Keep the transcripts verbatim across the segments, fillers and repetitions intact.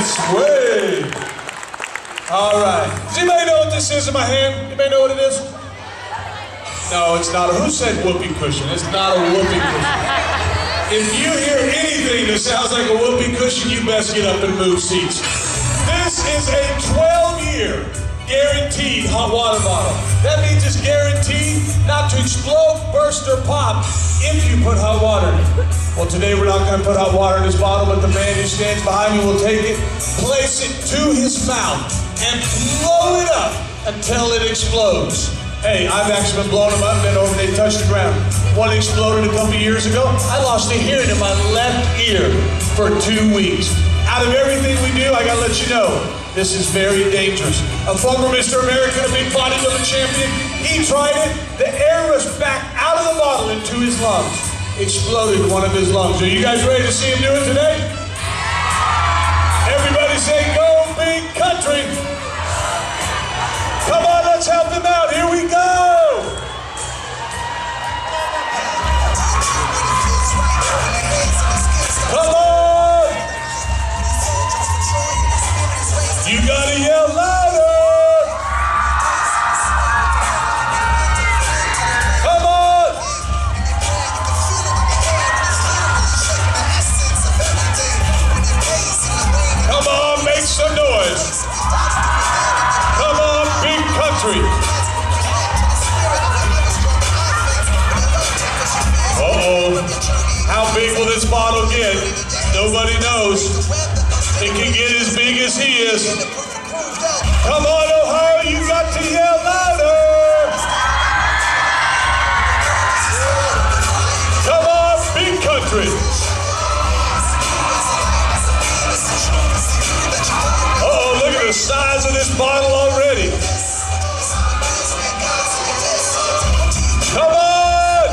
Yes, way. All right. Does anybody know what this is in my hand? Anybody know what it is? No, it's not a, who said whoopee cushion? It's not a whoopee cushion. If you hear anything that sounds like a whoopee cushion, you best get up and move seats. This is a twelve year guaranteed hot water bottle. That means it's guaranteed not to explode, burst, or pop if you put hot water in it. Well, today we're not going to put hot water in this bottle, but the man who stands behind me will take it, place it to his mouth, and blow it up until it explodes. Hey, I've actually been blowing them up, been over, they touched the ground. One exploded a couple years ago. I lost the hearing in my left ear for two weeks. Out of everything we do, I gotta let you know, this is very dangerous. A former Mister America, a big bodybuilding champion, he tried it, the air rushed back out of the bottle into his lungs. Exploded one of his lungs. Are you guys ready to see him do it today? Everybody say, go big country. Come on, let's help him out. Here we go. Come on. You gotta yell louder. Come on. Come on, make some noise. Come on, big country. Uh-oh. How big will this bottle get? Nobody knows. It can get as big as he is. Come on, Ohio, you got to yell louder. Come on, big country. Uh-oh, look at the size of this bottle already. Come on.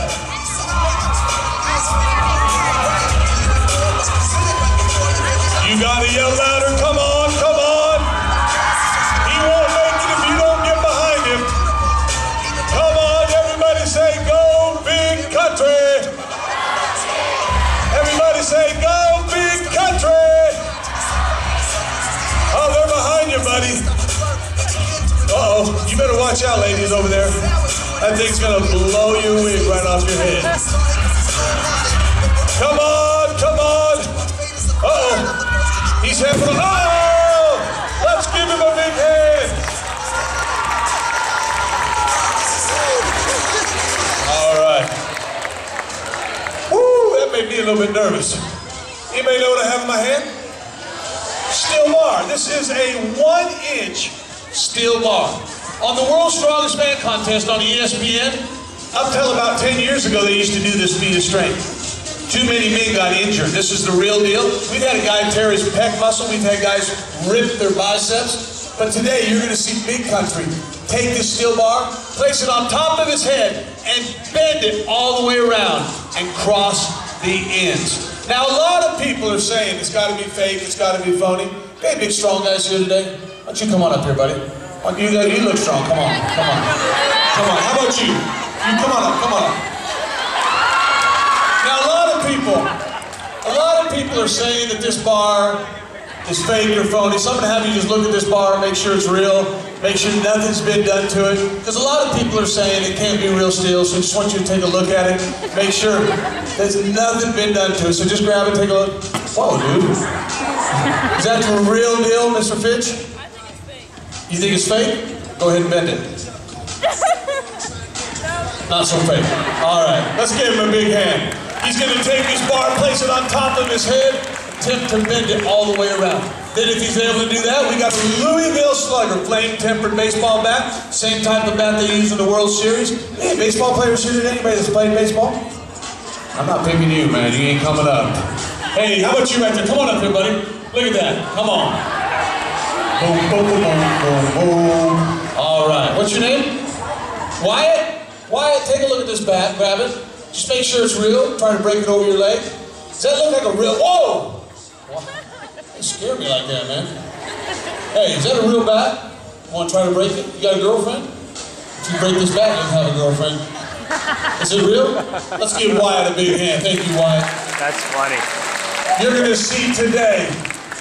You gotta yell louder. Come on, come on. He won't make it if you don't get behind him. Come on, everybody say, go big country. Everybody say, go big country. Oh, they're behind you, buddy. Uh-oh, you better watch out, ladies over there. That thing's gonna blow your wig right off your head. Come on, come on. Uh-oh. He's having a, oh! Let's give him a big hand. All right. Woo, that made me a little bit nervous. Anybody know what I have in my hand? Steel bar. This is a one inch steel bar. On the World's Strongest Man contest on E S P N, up till about ten years ago, they used to do this feat of strength. Too many men got injured. This is the real deal. We've had a guy tear his pec muscle. We've had guys rip their biceps. But today, you're going to see big country take this steel bar, place it on top of his head, and bend it all the way around and cross the ends. Now, a lot of people are saying it's got to be fake, it's got to be phony. Hey, big strong guys here today. Why don't you come on up here, buddy? You, you look strong. Come on, come on. Come on. How about you? You come on up, come on up. Now, a lot of people, a lot of people are saying that this bar is fake or phony. So I'm going to have you just look at this bar, make sure it's real, make sure nothing's been done to it. Because a lot of people are saying it can't be real steel, so I just want you to take a look at it, make sure there's nothing been done to it. So just grab it, take a look. Whoa, dude. Is that the real deal, Mister Fitch? You think it's fake? Go ahead and bend it. Not so fake. All right, let's give him a big hand. He's going to take this bar, place it on top of his head, attempt to bend it all the way around. Then if he's able to do that, we got the Louisville Slugger flame-tempered baseball bat, same type of bat they use in the World Series. Hey, baseball players here today? Anybody that's played baseball? I'm not picking you, man. You ain't coming up. Hey, how about you right there? Come on up here, buddy. Look at that. Come on. Boom, boom, boom, boom, boom. All right. What's your name? Wyatt? Wyatt, take a look at this bat. Grab it. Just make sure it's real. Try to break it over your leg. Does that look like a real... Whoa! Don't scare me like that, man. Hey, is that a real bat? Want to try to break it? You got a girlfriend? If you break this bat, you can have a girlfriend. Is it real? Let's give Wyatt a big hand. Thank you, Wyatt. That's funny. You're going to see today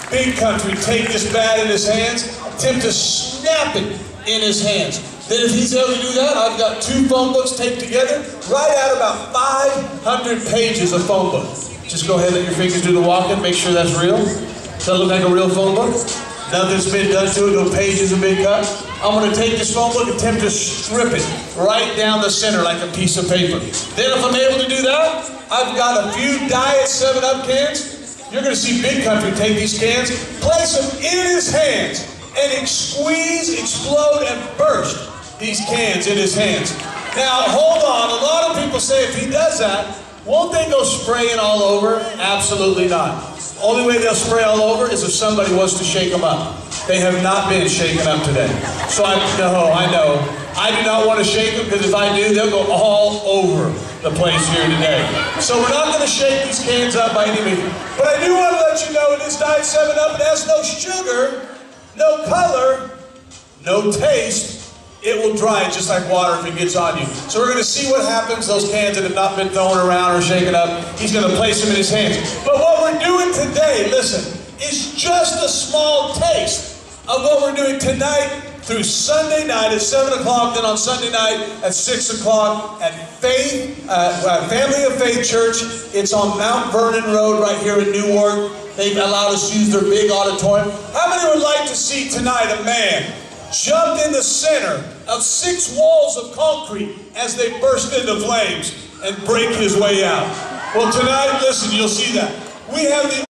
Big Country take this bat in his hands, attempt to snap it in his hands. Then if he's able to do that, I've got two phone books taped together, right out about five hundred pages of phone book. Just go ahead and let your fingers do the walking, make sure that's real. Does that look like a real phone book? Nothing's been done to it, no pages have been cut. I'm going to take this phone book and attempt to strip it right down the center like a piece of paper. Then if I'm able to do that, I've got a few Diet seven up cans. You're going to see Big Country take these cans, place them in his hands, and squeeze, explode, and burst these cans in his hands. Now, hold on. A lot of people say if he does that, won't they go spraying all over? Absolutely not. Only way they'll spray all over is if somebody wants to shake them up. They have not been shaken up today. So I know, I know. I do not want to shake them because if I do, they'll go all over the place here today. So we're not going to shake these cans up by any means. But I do want to let you know it is Diet seven up. It has no sugar, no color, no taste. It will dry just like water if it gets on you. So we're going to see what happens. Those cans that have not been thrown around or shaken up, he's going to place them in his hands. But what we're doing today, listen, is just a small taste of what we're doing tonight through Sunday night at seven o'clock, then on Sunday night at six o'clock at Faith, uh, Family of Faith Church. It's on Mount Vernon Road right here in Newark. They've allowed us to use their big auditorium. How many would like to see tonight a man jump in the center of six walls of concrete as they burst into flames and break his way out? Well, tonight, listen, you'll see that. We have the